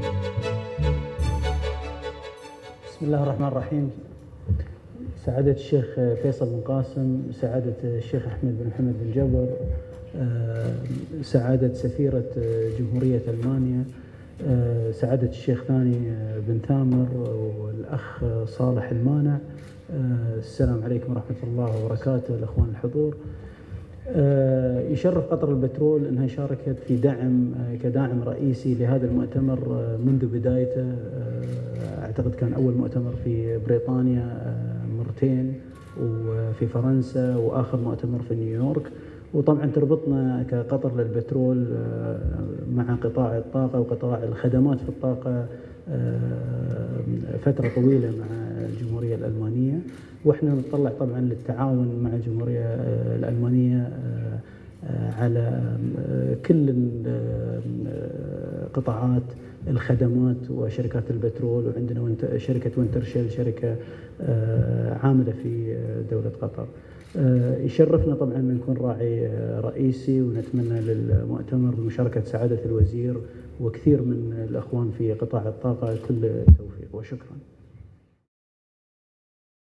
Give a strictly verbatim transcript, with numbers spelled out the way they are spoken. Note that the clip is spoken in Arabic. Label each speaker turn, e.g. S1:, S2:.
S1: بسم الله الرحمن الرحيم. سعادة الشيخ فيصل بن قاسم، سعادة الشيخ أحمد بن محمد بن جبر، سعادة سفيرة جمهورية ألمانيا، سعادة الشيخ ثاني بن ثامر، والأخ صالح المانع. السلام عليكم ورحمة الله وبركاته الأخوان الحضور. يشرف قطر البترول أنها شاركت في دعم كداعم رئيسي لهذا المؤتمر منذ بدايته. أعتقد كان أول مؤتمر في بريطانيا مرتين، وفي فرنسا، وآخر مؤتمر في نيويورك. وطبعا تربطنا كقطر للبترول مع قطاع الطاقة وقطاع الخدمات في الطاقة فترة طويلة مع الجمهورية الألمانية، وإحنا نتطلع طبعا للتعاون مع الجمهورية الألمانية على كل قطاعات الخدمات وشركات البترول. وعندنا شركة وينترشيل، شركة عاملة في دولة قطر. يشرفنا طبعا أن نكون راعي رئيسي، ونتمنى للمؤتمر بمشاركة سعادة الوزير وكثير من الأخوان في قطاع الطاقة كل التوفيق، وشكرا.